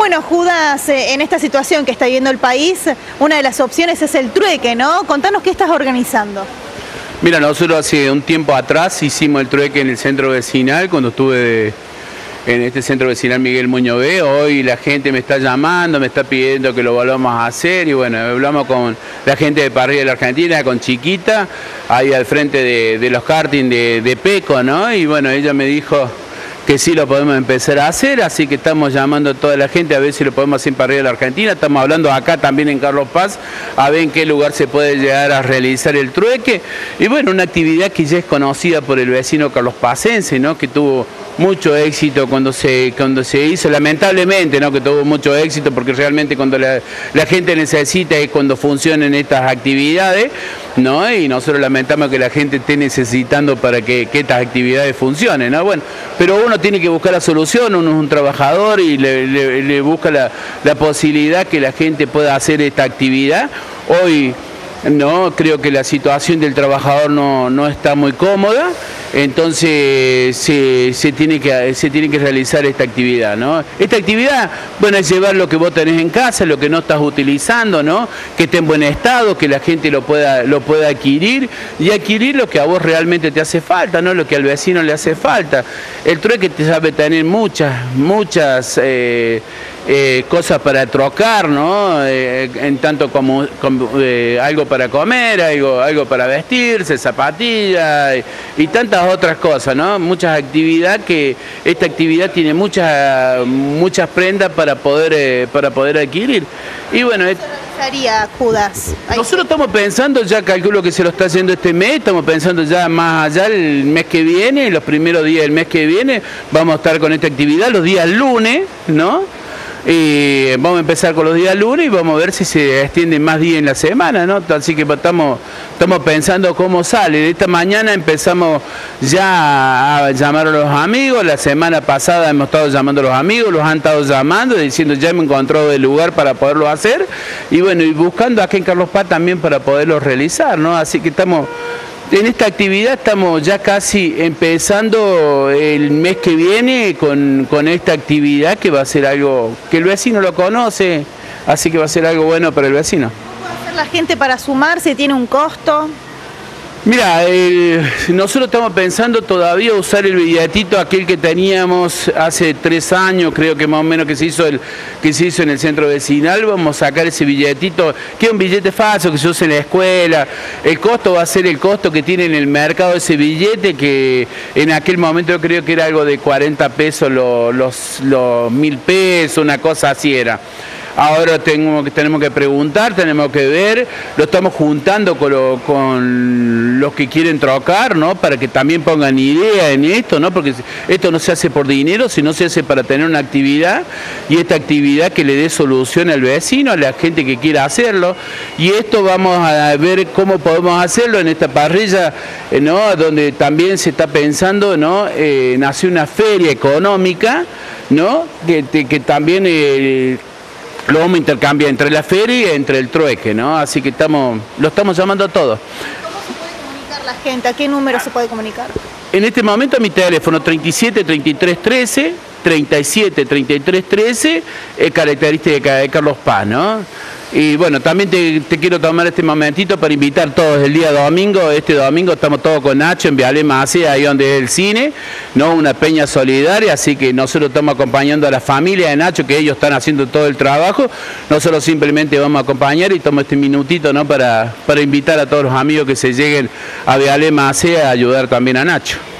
bueno, Judas, en esta situación que está viviendo el país, una de las opciones es el trueque, ¿no? Contanos qué estás organizando. Mira, nosotros hace un tiempo atrás hicimos el trueque en el centro vecinal, cuando estuve en este centro vecinal Miguel Muñoz B. Hoy la gente me está llamando, me está pidiendo que lo volvamos a hacer y bueno, hablamos con la gente de Parrilla de la Argentina, con Chiquita, ahí al frente de los karting de Peco, ¿no? Y bueno, ella me dijo que sí lo podemos empezar a hacer, así que estamos llamando a toda la gente a ver si lo podemos hacer en Parrilla de la Argentina. Estamos hablando acá también en Carlos Paz, a ver en qué lugar se puede llegar a realizar el trueque. Y bueno, una actividad que ya es conocida por el vecino carlospacense, ¿no? Que tuvo mucho éxito cuando se hizo, lamentablemente, ¿no? Que tuvo mucho éxito, porque realmente cuando la gente necesita es cuando funcionan estas actividades, ¿no? Y nosotros lamentamos que la gente esté necesitando para que estas actividades funcionen, ¿no? Bueno, pero uno tiene que buscar la solución, uno es un trabajador y le busca la posibilidad que la gente pueda hacer esta actividad. Hoy no, creo que la situación del trabajador no está muy cómoda, entonces se tiene que realizar esta actividad, ¿no? Esta actividad, bueno, es llevar lo que vos tenés en casa, lo que no estás utilizando, ¿no? Que esté en buen estado, que la gente lo pueda adquirir y adquirir lo que a vos realmente te hace falta, ¿no? Lo que al vecino le hace falta. El trueque te sabe tener muchas cosas para trocar, ¿no? En tanto como algo para comer, algo para vestirse, zapatillas y tantas otras cosas, ¿no? Muchas actividades que esta actividad tiene muchas prendas para poder adquirir. Y bueno, Judas. Nosotros estamos pensando, ya calculo que se lo está haciendo este mes, estamos pensando ya más allá el mes que viene, los primeros días del mes que viene, vamos a estar con esta actividad los días lunes, ¿no? Y vamos a empezar con los días lunes y vamos a ver si se extienden más días en la semana, ¿no? Así que estamos pensando cómo sale. De esta mañana empezamos ya a llamar a los amigos. La semana pasada hemos estado llamando a los amigos, los han estado llamando, diciendo ya hemos encontrado el lugar para poderlo hacer. Y bueno, y buscando aquí en Carlos Paz también para poderlo realizar, ¿no? Así que estamos en esta actividad, estamos ya casi empezando el mes que viene con esta actividad que va a ser algo que el vecino lo conoce, así que va a ser algo bueno para el vecino. ¿Qué puede hacer la gente para sumarse? ¿Tiene un costo? Mira, nosotros estamos pensando todavía usar el billetito aquel que teníamos hace 3 años, creo que más o menos que se hizo en el centro vecinal. Vamos a sacar ese billetito, que es un billete falso que se usa en la escuela. El costo va a ser el costo que tiene en el mercado ese billete, que en aquel momento yo creo que era algo de 40 pesos los 1000 pesos, una cosa así era. Ahora tenemos que preguntar, tenemos que ver, lo estamos juntando con los que quieren trocar, ¿no? Para que también pongan idea en esto, ¿no? Porque esto no se hace por dinero, sino se hace para tener una actividad, y esta actividad que le dé solución al vecino, a la gente que quiera hacerlo. Y esto vamos a ver cómo podemos hacerlo en esta parrilla, ¿no? Donde también se está pensando, ¿no? En hacer una feria económica, ¿no? Que también lo vamos a intercambiar entre la feria y entre el trueque, ¿no? Así que lo estamos llamando a todos. ¿Cómo se puede comunicar la gente? ¿A qué número se puede comunicar? En este momento a mi teléfono 37 33 13, 37 33 13, característica de Carlos Paz, ¿no? Y bueno, también te quiero tomar este momentito para invitar todos el día domingo. Este domingo estamos todos con Nacho en Viale Macea, ahí donde es el cine, ¿no? Una peña solidaria, así que nosotros estamos acompañando a la familia de Nacho, que ellos están haciendo todo el trabajo. Nosotros simplemente vamos a acompañar y tomo este minutito, ¿no? Para invitar a todos los amigos que se lleguen a Viale Macea a ayudar también a Nacho.